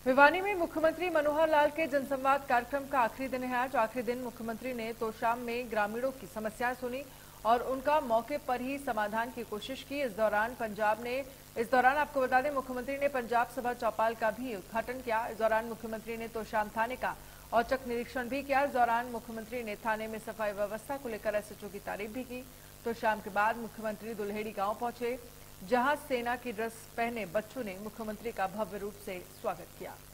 भिवानी में मुख्यमंत्री मनोहर लाल के जनसंवाद कार्यक्रम का आखिरी दिन है आज। आखिरी दिन मुख्यमंत्री ने तोशाम में ग्रामीणों की समस्याएं सुनी और उनका मौके पर ही समाधान की कोशिश की। इस दौरान आपको बता दें, मुख्यमंत्री ने पंजाब सभा चौपाल का भी उद्घाटन किया। इस दौरान मुख्यमंत्री ने तोशाम थाने का औचक निरीक्षण भी किया। इस दौरान मुख्यमंत्री ने थाने में सफाई व्यवस्था को लेकर एसएचओ की तारीफ भी की। तोशाम के बाद मुख्यमंत्री दुल्हेड़ी गांव पहुंचे, जहां सेना की ड्रेस पहने बच्चों ने मुख्यमंत्री का भव्य रूप से स्वागत किया।